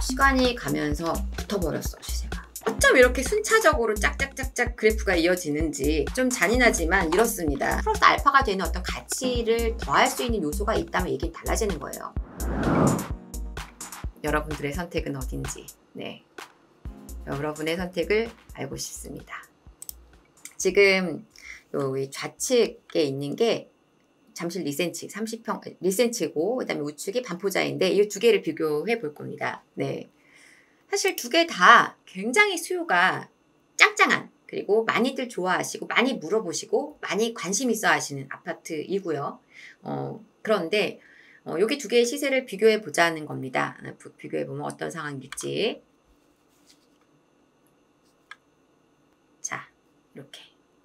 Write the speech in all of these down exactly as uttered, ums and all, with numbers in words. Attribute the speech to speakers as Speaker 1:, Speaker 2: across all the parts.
Speaker 1: 시간이 가면서 붙어버렸어, 시세가. 어쩜 이렇게 순차적으로 짝짝짝짝 그래프가 이어지는지 좀 잔인하지만 이렇습니다. 플러스 알파가 되는 어떤 가치를 더할 수 있는 요소가 있다면 이게 달라지는 거예요. 여러분들의 선택은 어딘지, 네, 여러분의 선택을 알고 싶습니다. 지금 여기 좌측에 있는 게 잠실 리센치 삼십 평 리센치고, 그다음에 우측이 반포자인데 이 두 개를 비교해 볼 겁니다. 네, 사실 두 개 다 굉장히 수요가 짱짱한, 그리고 많이들 좋아하시고 많이 물어보시고 많이 관심 있어 하시는 아파트이고요. 어, 그런데 어, 여기 두 개의 시세를 비교해 보자는 겁니다. 비교해 보면 어떤 상황일지. 자, 이렇게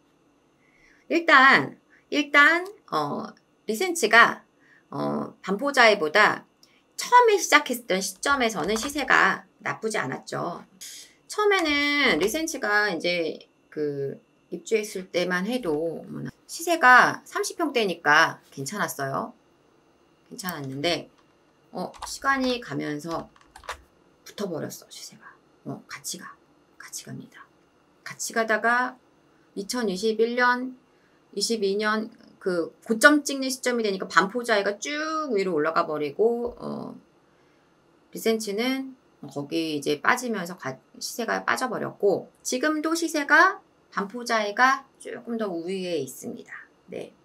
Speaker 1: 일단 일단 어, 리센치가 어, 반포자이보다 처음에 시작했던 시점에서는 시세가 나쁘지 않았죠. 처음에는 리센치가 이제 그 입주했을 때만 해도 시세가 삼십 평대니까 괜찮았어요. 괜찮았는데 어, 시간이 가면서 붙어버렸어, 시세가. 어, 같이 가. 같이 갑니다. 같이 가다가 이천이십일 년, 이십이 년 그 고점 찍는 시점이 되니까 반포자이가 쭉 위로 올라가 버리고 어, 리센치는 거기 이제 빠지면서 가, 시세가 빠져버렸고, 지금도 시세가 반포자이가 조금 더 우위에 있습니다. 네,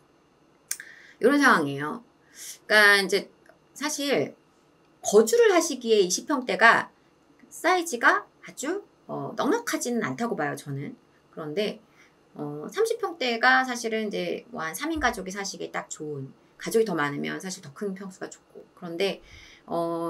Speaker 1: 이런 상황이에요. 그러니까 이제 사실 거주를 하시기에 이십 평대가 사이즈가 아주 어, 넉넉하지는 않다고 봐요, 저는. 그런데 어, 삼십 평대가 사실은 이제 뭐 한 삼 인 가족이 사시기에 딱 좋은, 가족이 더 많으면 사실 더 큰 평수가 좋고, 그런데 어,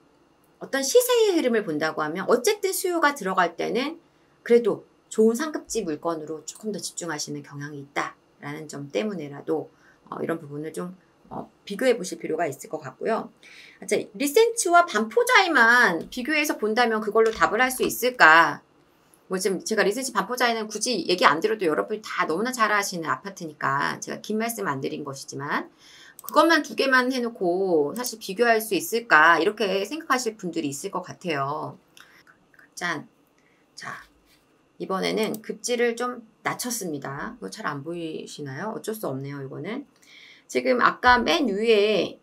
Speaker 1: 어떤 시세의 흐름을 본다고 하면 어쨌든 수요가 들어갈 때는 그래도 좋은 상급지 물건으로 조금 더 집중하시는 경향이 있다라는 점 때문에라도 어, 이런 부분을 좀 어, 비교해 보실 필요가 있을 것 같고요. 자, 리센치와 반포자이만 비교해서 본다면 그걸로 답을 할 수 있을까? 뭐 지금 제가 리센치 반포자이는 굳이 얘기 안 드려도 여러분이 다 너무나 잘 아시는 아파트니까 제가 긴 말씀 안 드린 것이지만, 그것만 두 개만 해놓고 사실 비교할 수 있을까 이렇게 생각하실 분들이 있을 것 같아요. 짠. 자, 이번에는 급지를 좀 낮췄습니다. 이거 잘 안 보이시나요? 어쩔 수 없네요, 이거는. 지금 아까 맨 위에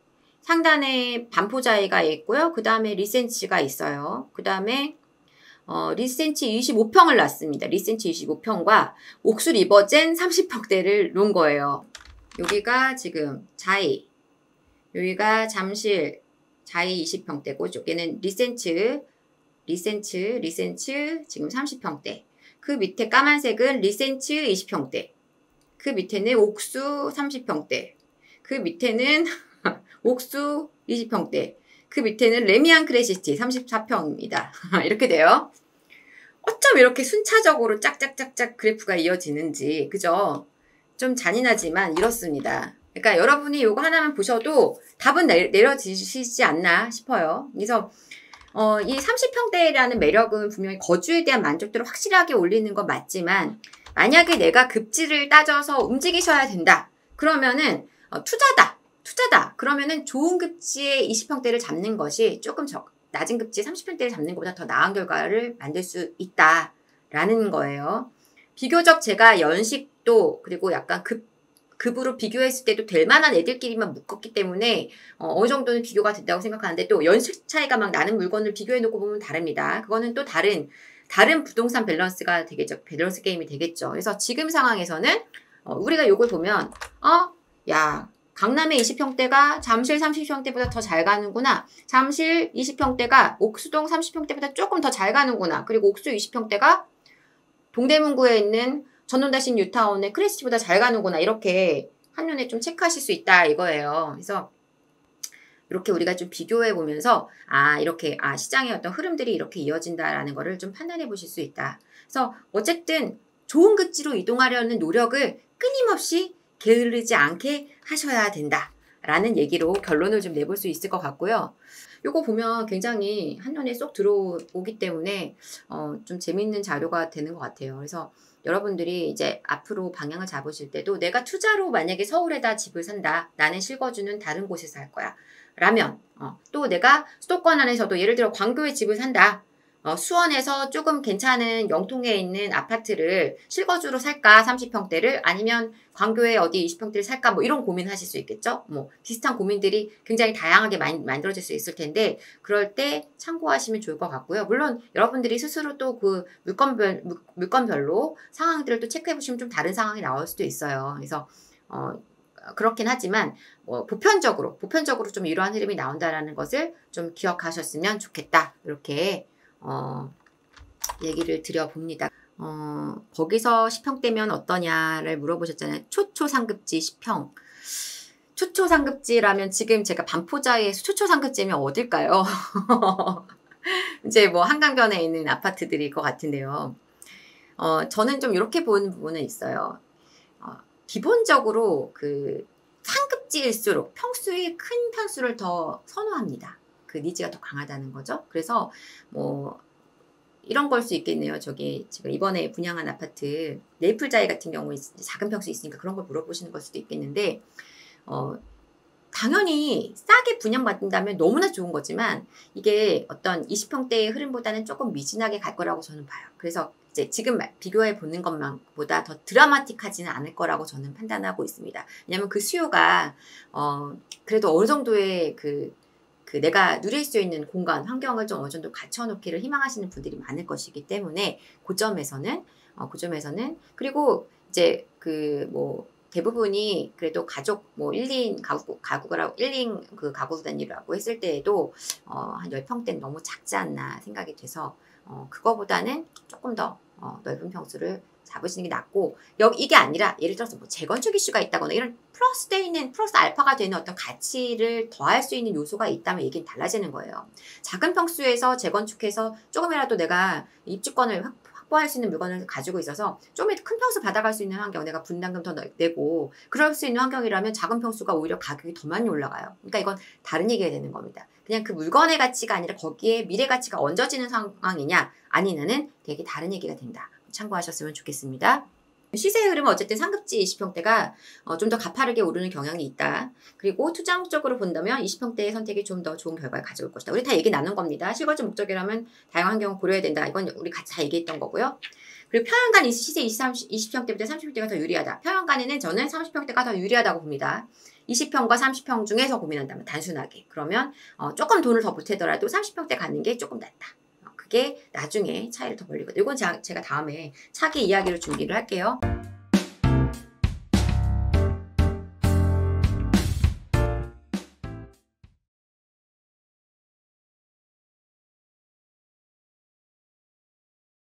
Speaker 1: 상단에 반포자이가 있고요. 그 다음에 리센치가 있어요. 그 다음에 어, 리센치 이십오 평을 놨습니다. 리센치 이십오 평과 옥수 리버젠 삼십 평대를 놓은 거예요. 여기가 지금 자이, 여기가 잠실 자이 이십 평대고, 여기는 리센츠, 리센츠, 리센츠 지금 삼십 평대. 그 밑에 까만색은 리센츠 이십 평대. 그 밑에는 옥수 삼십 평대. 그 밑에는 옥수 이십 평대. 그 밑에는 레미안 크레시티 삼십사 평입니다. 이렇게 돼요. 어쩜 이렇게 순차적으로 짝짝짝짝 그래프가 이어지는지, 그죠? 좀 잔인하지만 이렇습니다. 그러니까 여러분이 이거 하나만 보셔도 답은 내, 내려지시지 않나 싶어요. 그래서 어, 이 삼십 평대라는 매력은 분명히 거주에 대한 만족도를 확실하게 올리는 건 맞지만, 만약에 내가 급지를 따져서 움직이셔야 된다. 그러면은 어, 투자다. 투자다. 그러면은 좋은 급지의 이십 평대를 잡는 것이 조금 적, 낮은 급지 삼십 평대를 잡는 것보다 더 나은 결과를 만들 수 있다라는 거예요. 비교적 제가 연식도 그리고 약간 급, 급으로 비교했을 때도 될 만한 애들끼리만 묶었기 때문에 어, 어느 정도는 비교가 된다고 생각하는데, 또 연식 차이가 막 나는 물건을 비교해 놓고 보면 다릅니다. 그거는 또 다른 다른 부동산 밸런스가 되겠죠. 밸런스 게임이 되겠죠. 그래서 지금 상황에서는 어, 우리가 요걸 보면 어? 야, 강남의 이십 평대가 잠실 삼십 평대보다 더 잘 가는구나. 잠실 이십 평대가 옥수동 삼십 평대보다 조금 더 잘 가는구나. 그리고 옥수 이십 평대가 동대문구에 있는 전원다신 뉴타운의 크레시티보다 잘 가는구나. 이렇게 한눈에 좀 체크하실 수 있다 이거예요. 그래서 이렇게 우리가 좀 비교해 보면서 아, 이렇게 아, 시장의 어떤 흐름들이 이렇게 이어진다라는 거를 좀 판단해 보실 수 있다. 그래서 어쨌든 좋은 급지로 이동하려는 노력을 끊임없이 게으르지 않게 하셔야 된다라는 얘기로 결론을 좀 내볼 수 있을 것 같고요. 요거 보면 굉장히 한눈에 쏙 들어오기 때문에 어, 좀 재밌는 자료가 되는 것 같아요. 그래서 여러분들이 이제 앞으로 방향을 잡으실 때도 내가 투자로 만약에 서울에다 집을 산다. 나는 실거주는 다른 곳에서 할 거야. 라면, 어, 또 내가 수도권 안에서도 예를 들어 광교에 집을 산다. 어, 수원에서 조금 괜찮은 영통에 있는 아파트를 실거주로 살까 삼십 평대를 아니면 광교에 어디 이십 평대를 살까 뭐 이런 고민하실 수 있겠죠. 뭐 비슷한 고민들이 굉장히 다양하게 많이 만들어질 수 있을 텐데 그럴 때 참고하시면 좋을 것 같고요. 물론 여러분들이 스스로 또 그 물건별 물, 물건별로 상황들을 또 체크해 보시면 좀 다른 상황이 나올 수도 있어요. 그래서 어 그렇긴 하지만 뭐 보편적으로 보편적으로 좀 이러한 흐름이 나온다라는 것을 좀 기억하셨으면 좋겠다. 이렇게 어, 얘기를 드려봅니다. 어, 거기서 십 평대면 어떠냐를 물어보셨잖아요. 초초상급지 십 평. 초초상급지라면 지금 제가 반포자에서 초초상급지면 어딜까요? 이제 뭐 한강변에 있는 아파트들일 것 같은데요. 어, 저는 좀 이렇게 보는 부분은 있어요. 어, 기본적으로 그 상급지일수록 평수의 큰 평수를 더 선호합니다. 그 니즈가 더 강하다는 거죠. 그래서 뭐 이런 걸 수 있겠네요. 저기 지금 이번에 분양한 아파트 네이플자이 같은 경우에 작은 평수 있으니까 그런 걸 물어보시는 걸 수도 있겠는데 어 당연히 싸게 분양받는다면 너무나 좋은 거지만 이게 어떤 이십 평대의 흐름보다는 조금 미진하게 갈 거라고 저는 봐요. 그래서 이제 지금 비교해 보는 것만보다 더 드라마틱하지는 않을 거라고 저는 판단하고 있습니다. 왜냐하면 그 수요가 어 그래도 어느 정도의 그 그 내가 누릴 수 있는 공간, 환경을 좀 어느 정도 갖춰놓기를 희망하시는 분들이 많을 것이기 때문에 그 점에서는 어, 그 점에서는 그리고 이제 그 뭐 대부분이 그래도 가족 뭐 일, 이인 가구 가구라고 일, 이인 그 가구 단위라고 했을 때에도 어, 한 십 평대는 너무 작지 않나 생각이 돼서 어, 그거보다는 조금 더 어, 넓은 평수를 잡으시는 게 낫고 여기 이게 아니라 예를 들어서 뭐 재건축 이슈가 있다거나 이런 플러스 돼 있는 플러스 알파가 되는 어떤 가치를 더할 수 있는 요소가 있다면 얘기는 달라지는 거예요. 작은 평수에서 재건축해서 조금이라도 내가 입주권을 확, 확보할 수 있는 물건을 가지고 있어서 조금 큰 평수 받아갈 수 있는 환경, 내가 분담금 더 내고 그럴 수 있는 환경이라면 작은 평수가 오히려 가격이 더 많이 올라가요. 그러니까 이건 다른 얘기가 되는 겁니다. 그냥 그 물건의 가치가 아니라 거기에 미래 가치가 얹어지는 상황이냐 아니냐는 되게 다른 얘기가 된다. 참고하셨으면 좋겠습니다. 시세의 흐름은 어쨌든 상급지 이십 평대가 어, 좀 더 가파르게 오르는 경향이 있다. 그리고 투자 목적으로 본다면 이십 평대의 선택이 좀 더 좋은 결과를 가져올 것이다. 우리 다 얘기 나눈 겁니다. 실거주 목적이라면 다양한 환경을 고려해야 된다. 이건 우리 같이 다 얘기했던 거고요. 그리고 평형간 시세 이십 평대보다 삼십 평대가 더 유리하다. 평형간에는 저는 삼십 평대가 더 유리하다고 봅니다. 이십 평과 삼십 평 중에서 고민한다면 단순하게. 그러면 어, 조금 돈을 더 보태더라도 삼십 평대 갖는 게 조금 낫다. 그게 나중에 차이를 더 벌리거든요. 이건 제가 다음에 차기 이야기를 준비를 할게요.